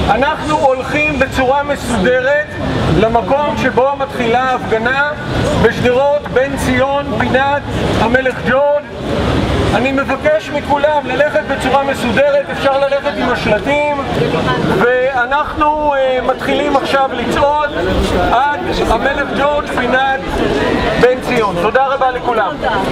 אנחנו הולכים בצורה מסודרת למקום שבו מתחילה ההפגנה בשדרות בן ציון, פינת המלך ג'ורג'. אני מבקש מכולם ללכת בצורה מסודרת, אפשר ללכת עם השלטים, ואנחנו מתחילים עכשיו לצעוד עד המלך ג'ורג', פינת בן ציון. תודה רבה לכולם.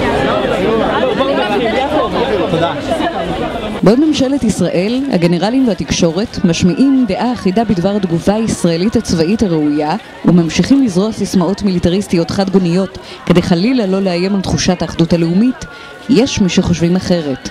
תודה. בעוד ממשלת ישראל, הגנרלים והתקשורת משמיעים דעה אחידה בדבר התגובה הישראלית הצבאית הראויה וממשיכים לזרוע סיסמאות מיליטריסטיות חד-גוניות כדי חלילה לא לאיים על תחושת האחדות הלאומית, יש מי שחושבים אחרת.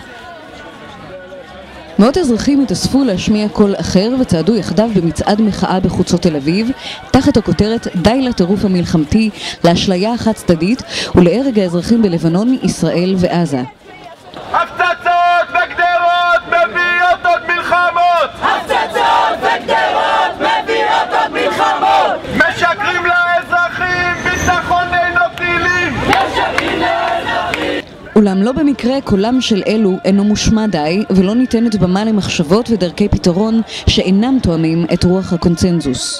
מאות אזרחים התאספו להשמיע קול אחר וצעדו יחדיו במצעד מחאה בחוצות תל אביב תחת הכותרת די לטירוף המלחמתי, לאשליה החד צדדית ולהרג האזרחים בלבנון, ישראל ועזה. הפצצות וגדרות מביאות עוד מלחמות! הפצצות וגדרות מביאות עוד מלחמות! משקרים לאזרחים, ביטחון אינו טילים! משקרים לאזרחים! אולם לא במקרה קולם של אלו אינו מושמע די ולא ניתנת במה למחשבות ודרכי פתרון שאינם תואמים את רוח הקונצנזוס.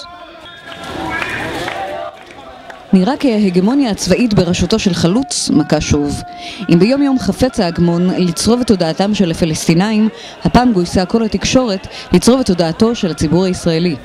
נראה כי ההגמוניה הצבאית בראשותו של חלוץ מכה שוב. אם ביום יום חפץ ההגמון לצרוב את תודעתם של הפלסטינאים, הפעם גויסה כל התקשורת לצרוב את תודעתו של הציבור הישראלי.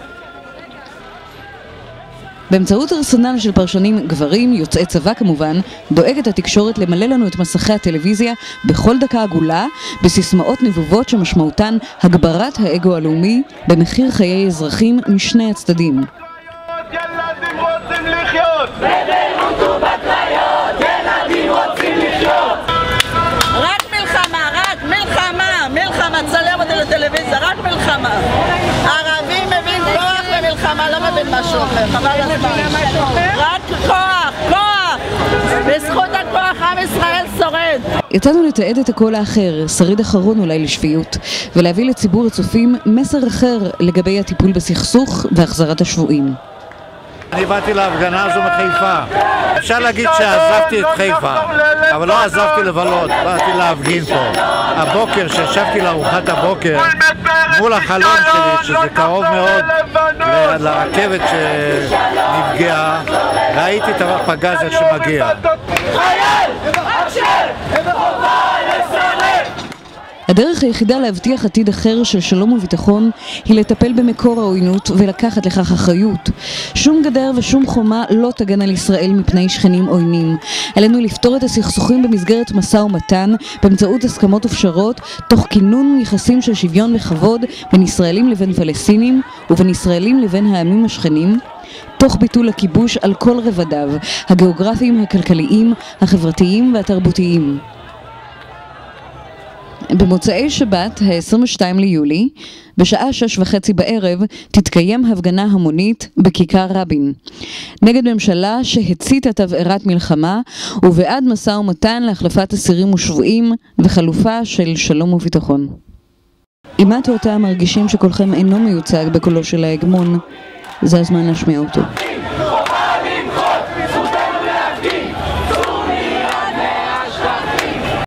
באמצעות ארסנל של פרשנים גברים, יוצאי צבא כמובן, דואגת התקשורת למלא לנו את מסכי הטלוויזיה בכל דקה עגולה, בסיסמאות נבובות שמשמעותן הגברת האגו הלאומי במחיר חיי אזרחים משני הצדדים. ילדים רוצים לחיות! בביירות ובקריות ילדים רוצים לחיות! רק מלחמה, רק מלחמה! מלחמה, צלם אותי לטלוויזיה, רק מלחמה! ערבי מבין כוח למלחמה, לא מבין משהו אחר, חבל הזמן. רק כוח, כוח! בזכות הכוח עם ישראל שורד! יצאנו לתעד את הקול האחר, שריד אחרון אולי לשפיות, ולהביא לציבור הצופים מסר אחר לגבי הטיפול בסכסוך והחזרת השבויים. אני באתי להפגנה הזו מחיפה. אפשר להגיד שעזבתי את חיפה, אבל לא עזבתי לבלות, באתי להפגין פה. הבוקר שישבתי לארוחת הבוקר מול החלום שלי, שזה קרוב מאוד לרכבת שנפגעה, ראיתי את הפגז איך שמגיע. חייל! אשר! חובה לסרב! הדרך היחידה להבטיח עתיד אחר של שלום וביטחון היא לטפל במקור העוינות ולקחת לכך אחריות. שום גדר ושום חומה לא תגן על ישראל מפני שכנים עוינים. עלינו לפתור את הסכסוכים במסגרת משא ומתן באמצעות הסכמות ופשרות, תוך כינון יחסים של שוויון וכבוד בין ישראלים לבין פלסטינים ובין ישראלים לבין העמים השכנים, תוך ביטול הכיבוש על כל רבדיו, הגיאוגרפיים, הכלכליים, החברתיים והתרבותיים. במוצאי שבת, ה-22 ליולי, בשעה 6:30 בערב, תתקיים הפגנה המונית בכיכר רבין. נגד ממשלה שהציתה תבערת מלחמה, ובעד משא ומתן להחלפת אסירים ושבויים וחלופה של שלום וביטחון. אם את או אתה מרגישים שקולכם אינו מיוצג בקולו של ההגמון, זה הזמן להשמיע אותו.